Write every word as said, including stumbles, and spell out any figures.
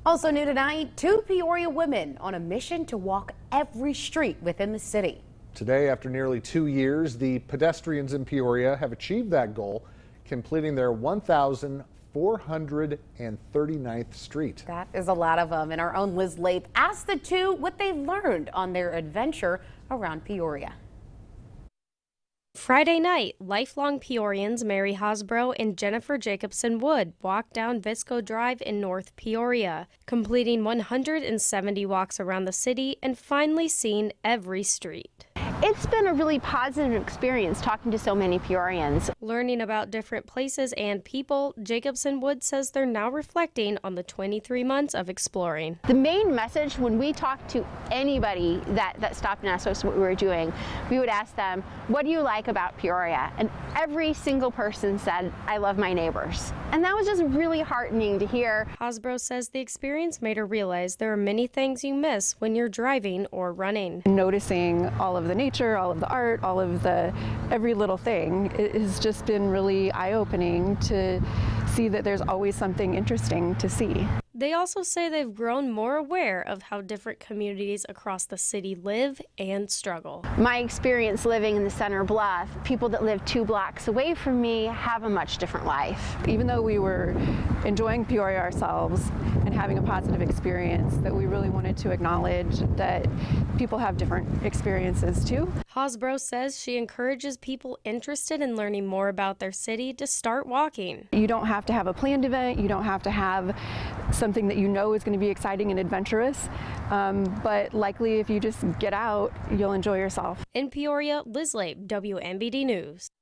Also new tonight, two Peoria women on a mission to walk every street within the city. Today, after nearly two years, the pedestrians in Peoria have achieved that goal, completing their one thousand four hundred thirty-ninth street. That is a lot of them. And our own Liz Lape asked the two what they learned on their adventure around Peoria. Friday night, lifelong Peorians Mary Hosbrough and Jennifer Jacobson Wood walked down Visco Drive in North Peoria, completing one hundred seventy walks around the city and finally seeing every street. It's been a really positive experience talking to so many Peorians. Learning about different places and people, Jacobson Wood says they're now reflecting on the twenty-three months of exploring. The main message when we talked to anybody that, that stopped and asked us what we were doing, we would ask them, what do you like about Peoria? And every single person said, I love my neighbors. And that was just really heartening to hear. Hosbrough says the experience made her realize there are many things you miss when you're driving or running. Noticing all of the nature, all of the art, all of the every little thing, it has just been really eye-opening to see that there's always something interesting to see. They also say they've grown more aware of how different communities across the city live and struggle. My experience living in the Center Bluff, people that live two blocks away from me have a much different life. Even though we were enjoying Peoria ourselves and having a positive experience, that we really wanted to acknowledge that people have different experiences too. Hosbrough says she encourages people interested in learning more about their city to start walking. You don't have to have a planned event, you don't have to have something that you know is going to be exciting and adventurous, um, but likely if you just get out, you'll enjoy yourself. In Peoria, Liz Lape, W M B D News.